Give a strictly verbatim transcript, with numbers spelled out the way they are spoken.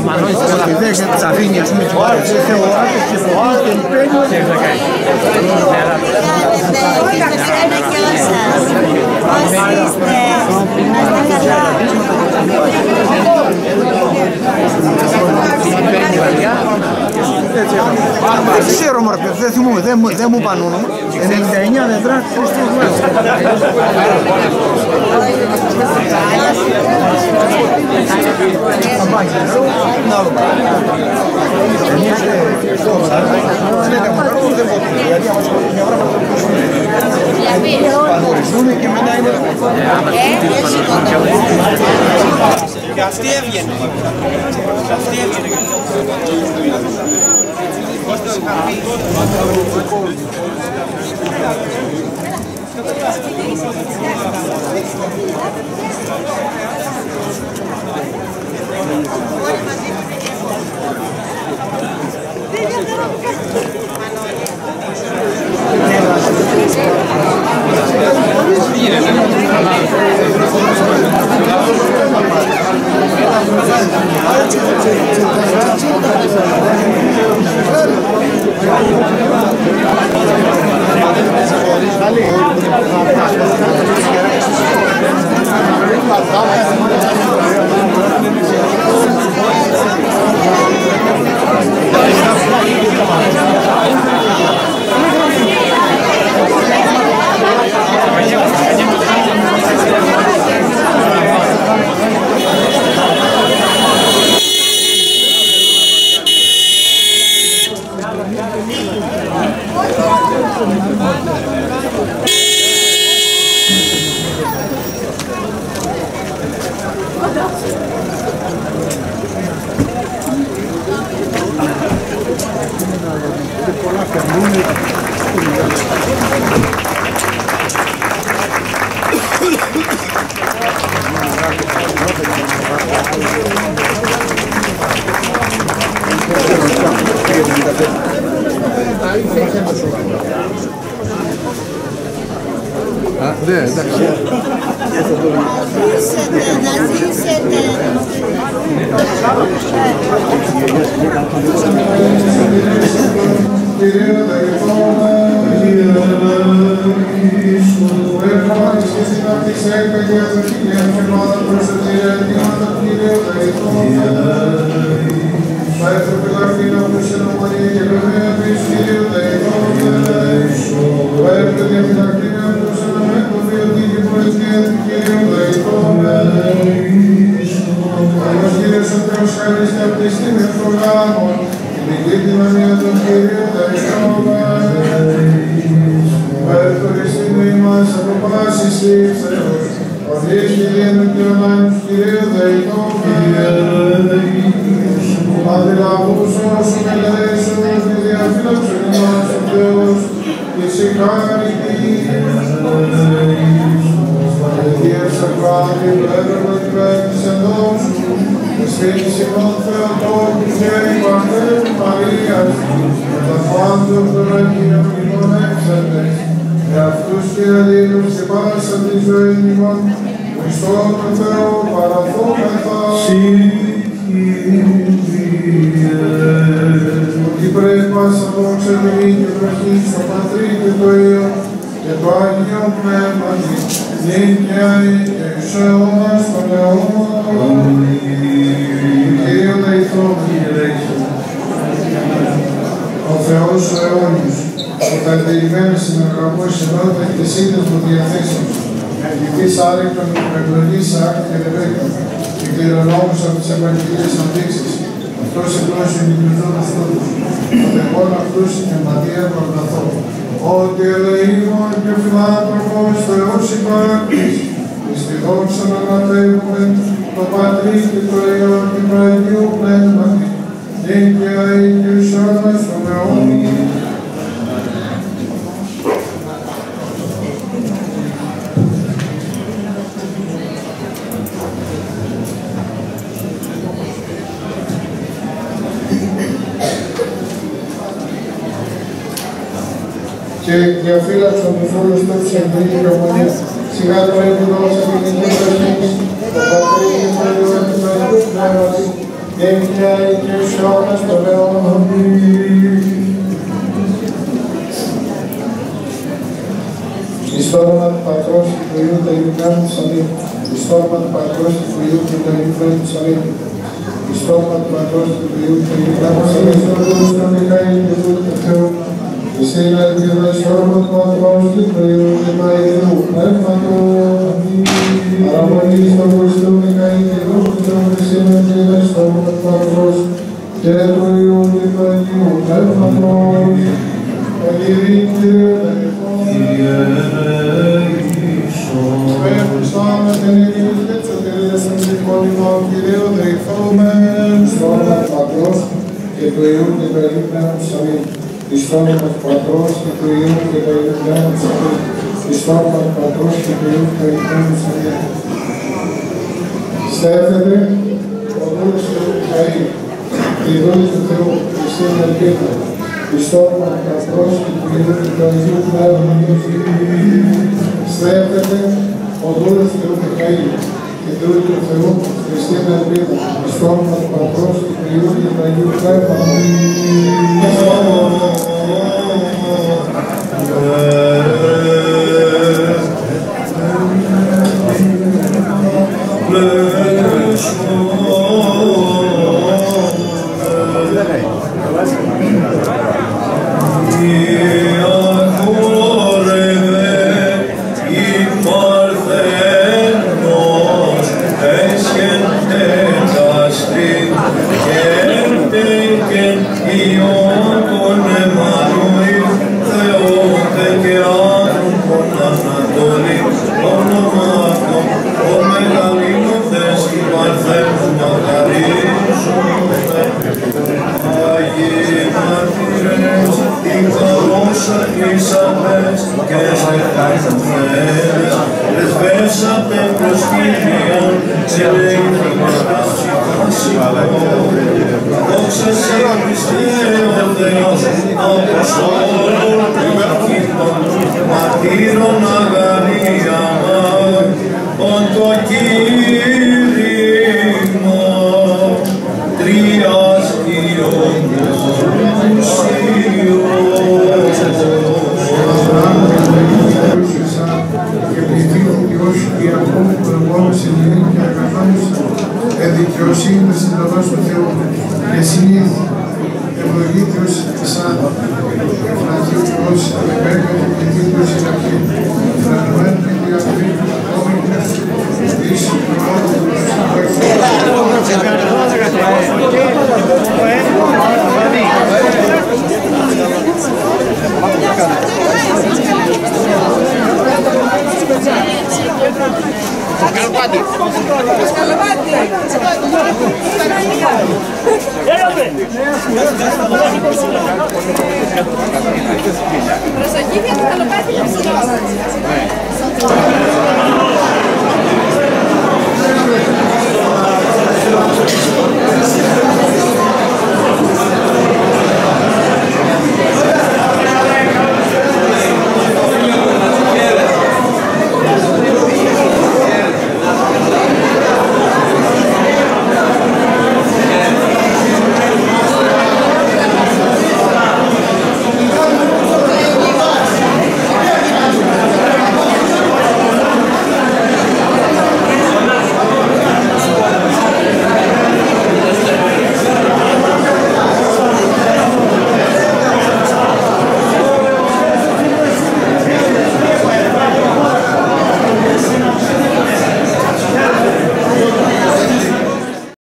ιδέες για τις αφήνει, ας πούμε, και πάρεις και θεώρακες και φοβείς και λιπένιο και θα κάνει. Καλησπέρα και όλα σας. Πώς είστε? Είμαστε καλά. Δεν ξέρω μωρέ, δεν θυμούμαι, δεν μου είπαν όνομα. ενενήντα εννιά δέντρα, Χριστός Μέλλος. Και μετά είναι... Και αυτή έβγαινε. Και αυτή έβγαινε. Ναι, εντάξει. Να ζήσετε. Και διαφύλαξον τους όλους τους εμπρίτες και ομονίες, σιγά τώρα επιδόξα την κοινή προσθήκη, το πατρί και το Υιό και το Υιό πνεύματι, και πια και σε αιώνας των αιώνων. Εις το όνομα του Πατρός και του Υιού και του Πνεύματος Αμήν. Εις το όνομα του Πατρός και του Υιού και του Πνεύματος Αμήν. Εις το όνομα του Πατρός και του Υιού και του Πνεύματος Αμήν. Εις το όνομα του Μιχαήλ και του Θεού. Εσύ είναι ελπίδα εις το όνομα του Πατρός και του Υιού και του Πνεύματος. Παραμονή στο Χριστό Μιχαήλ και του Θεού. Εσύ είναι ελπίδα εις το όνομα του Πατρός και του Υιού και του Πνεύματος. Ελπίδη Κύριε Ευχαριστούμε την Ειρήνη και τις σωτηρίες των συμφωνημών Κυρίου δεηθούμεν. Στο όνομα του Πατρός και του Υιού και του Αγίου Πνεύματος Αμήν. Εις το όνομα του Πατρός και του Υιού και του Αγίου Πνεύματος Αμήν. Εις το όνομα του Πατρός και του Υιού και του Αγίου Πνεύματος Αμήν. Στέφεται ο δούλος του Μιχαήλ, η δούλη του Θεού, Χριστίν ελπίδα. Εις το όνομα του Πατρός και του Υιού και του Αγίου Πνεύματος Αμήν. Στέφεται ο δούλος του Θεού Μιχαήλ, η δούλη του Θεού, Χριστίν ελπίδα. Εις το όνομα του Πατρός και του Υιού και του Αγίου Πνεύματος Προσοχή για το καλοπάτι.